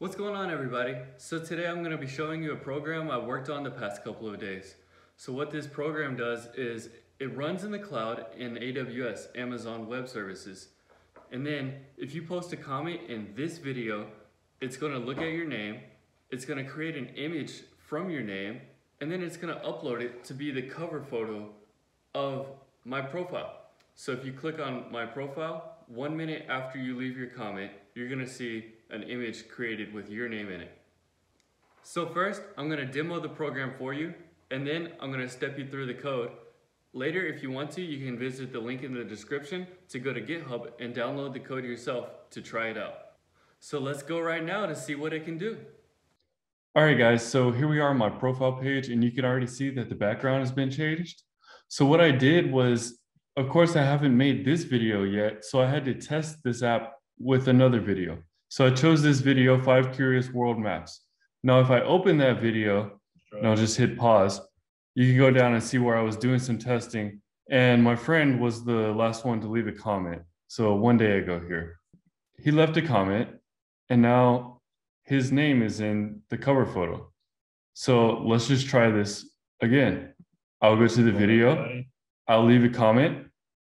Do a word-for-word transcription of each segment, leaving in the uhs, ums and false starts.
What's going on, everybody? So today I'm going to be showing you a program I worked on the past couple of days. So what this program does is it runs in the cloud in A W S, Amazon Web Services. And then if you post a comment in this video, it's going to look at your name, it's going to create an image from your name, and then it's going to upload it to be the cover photo of my profile. So if you click on my profile, one minute after you leave your comment, you're going to see an image created with your name in it. So first, I'm going to demo the program for you, and then I'm going to step you through the code. Later, if you want to, you can visit the link in the description to go to GitHub and download the code yourself to try it out. So let's go right now to see what it can do. All right, guys, so here we are on my profile page, and you can already see that the background has been changed. So what I did was, of course, I haven't made this video yet, so I had to test this app with another video. So I chose this video, Five Curious World Maps. Now, if I open that video, and I'll just hit pause, you can go down and see where I was doing some testing. And my friend was the last one to leave a comment. So one day ago here, he left a comment, and now his name is in the cover photo. So let's just try this again. I'll go to the video, I'll leave a comment.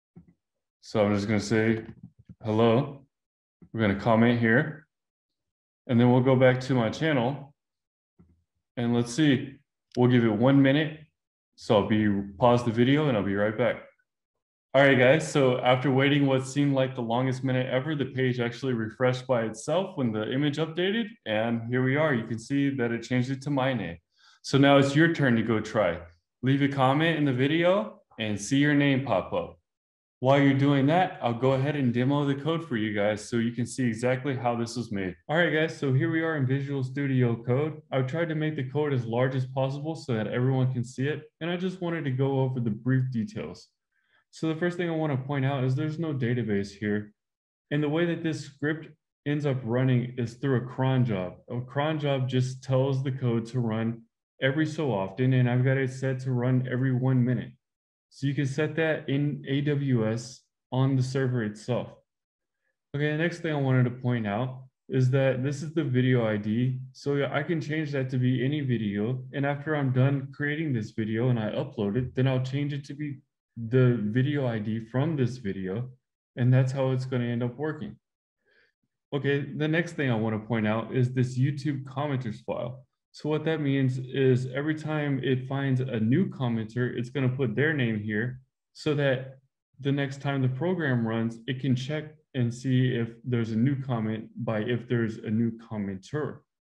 So I'm just gonna say, hello. We're going to comment here, and then we'll go back to my channel, and let's see, we'll give it one minute. So I'll be pause the video and I'll be right back. All right, guys, so after waiting what seemed like the longest minute ever, the page actually refreshed by itself when the image updated, and here we are. You can see that it changed it to my name. So now it's your turn to go try. Leave a comment in the video and see your name pop up. While you're doing that, I'll go ahead and demo the code for you guys so you can see exactly how this was made. All right, guys, so here we are in Visual Studio Code. I've tried to make the code as large as possible so that everyone can see it, and I just wanted to go over the brief details. So the first thing I want to point out is there's no database here, and the way that this script ends up running is through a cron job. A cron job just tells the code to run every so often, and I've got it set to run every one minute. So you can set that in A W S on the server itself. Okay, the next thing I wanted to point out is that this is the video I D. So I can change that to be any video. And after I'm done creating this video and I upload it, then I'll change it to be the video I D from this video. And that's how it's going to end up working. Okay, the next thing I want to point out is this YouTube commenters file. So what that means is every time it finds a new commenter, it's going to put their name here so that the next time the program runs, it can check and see if there's a new comment by if there's a new commenter.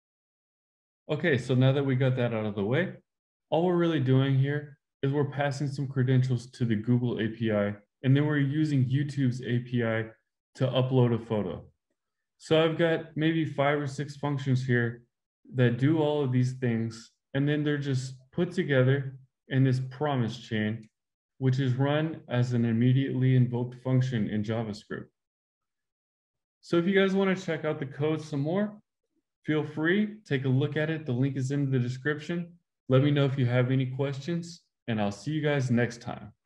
Okay, so now that we got that out of the way, all we're really doing here is we're passing some credentials to the Google A P I, and then we're using YouTube's A P I to upload a photo. So I've got maybe five or six functions here that do all of these things, and then they're just put together in this promise chain, which is run as an immediately invoked function in JavaScript. So if you guys want to check out the code some more, feel free, take a look at it. The link is in the description. Let me know if you have any questions, and I'll see you guys next time.